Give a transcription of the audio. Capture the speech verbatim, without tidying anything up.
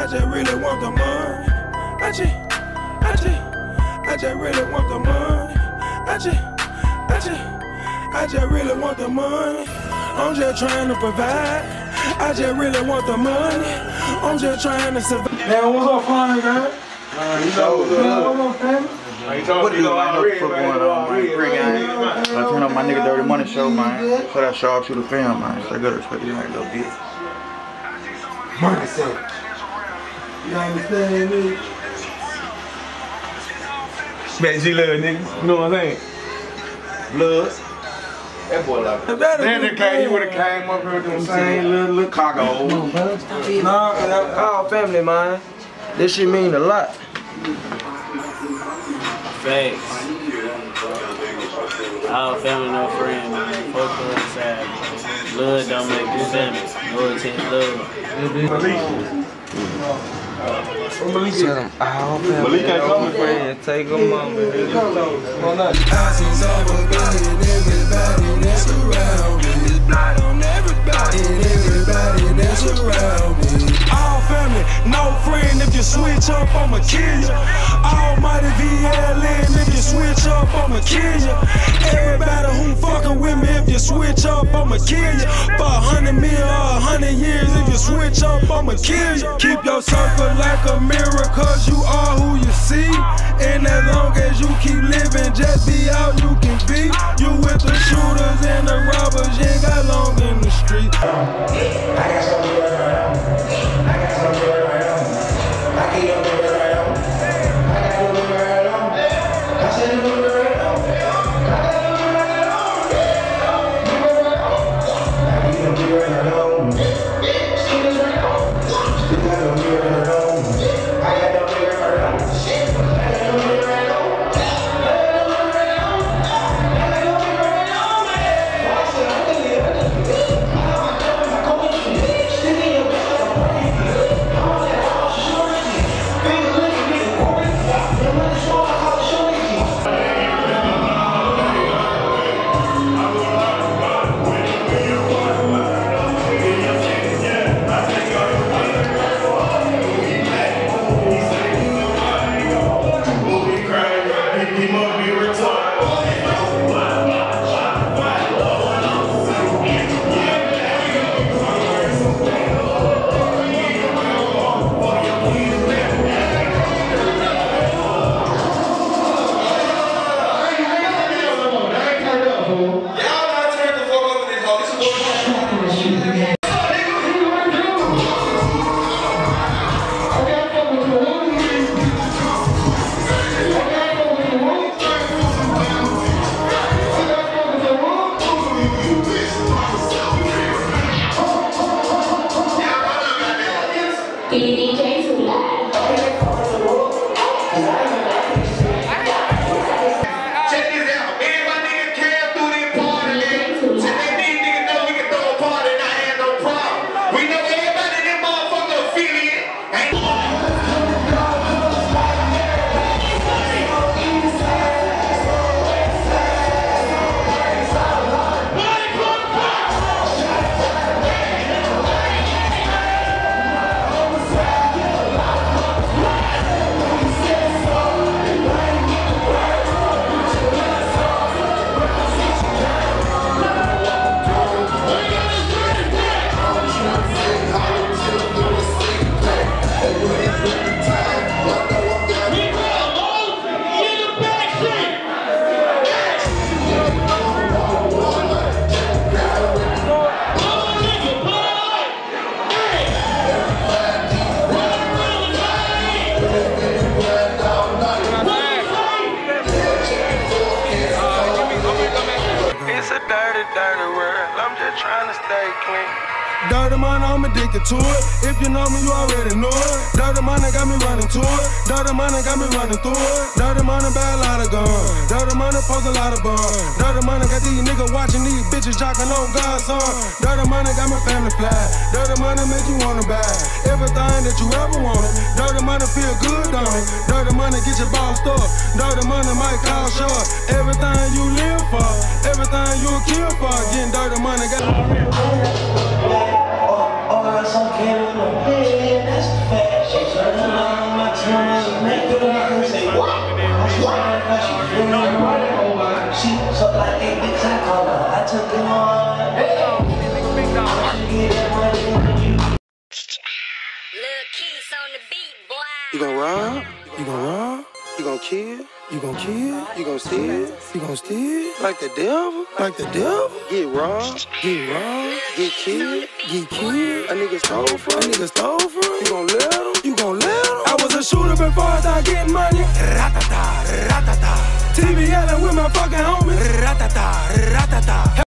I just really want the money. I just, I just, I just really want the money. I just, I just, I just really want the money. I'm just trying to provide. I just really want the money. I'm just trying to survive. Man, what's up, flying guy? Man, you know what's up, family? What do you know? I know the fuck going on, man. Bring out. I turn on my nigga Dirty Money show, man. So that show to the film, man. So I gotta respect you like a little bit. Money said. You understand me? Bet G love, nigga. You know what I'm saying? Love. That boy like that. Then the came, he would've came up here with them same little, little cargo. Nah, that's all family, man. This shit mean a lot. Facts. All family, no friends, man. Fuck the other side. Blood don't make you family. No intent love. Tell them all family. Malik ain't coming, friend. Take them on, man. I see everybody and everybody that's around me. On everybody and everybody that's around me. All family, no friend. If you switch up, I'ma kill you. Almighty V L N, if you switch up, I'ma kill you. Everybody who fucking with me, if you switch up, I'ma kill you. For a hundred mil or a hundred years, if you switch up, I'ma kill you. Keep your circle like a mirror, cause you are who you see. And as long as you keep living, just be all you can be. You with the shooters and the robbers, you ain't got long in the street. I got something to work around. I got something to work around. I can't go to work around. I got to work around. I said to work around. I got to work around. I can't do it alone. Still is right on. Still got to do it alone. I got to do it around. Dirty money, I'm addicted to it. If you know me, you already know it. Dirty money got me running to it. Dirty money got me running through it. Dirty money buy a lot of guns. Dirty money post a lot of buns. Dirty money got these niggas watching these bitches jocking on God's son. Dirty money got my family fly. Dirty money make you wanna buy everything that you ever wanted. Dirty money feel good on it. Dirty money get your bossed up. Dirty money might call short. Everything you live for, everything you'll kill for. Getting dirty money got. Or else I'm killing them. Yeah, that's the fact. how she feeling. She suck like eight dicks, I call her. I took it on. Hey, get that money. Lil' Keys on the beat, boy. You gon' rob? You gon' rob? You gon' kill? You gon' kill? You gon' steal? You gon' steal? Like the devil? Like the devil? Get robbed? Get robbed? Get killed? Get killed? A nigga stole from? A nigga stole from? You gon' let him? You gon' let him? I was a shooter before I started getting money. Ratata, ratata. T V yelling with my fucking homie. Ratata, ratata.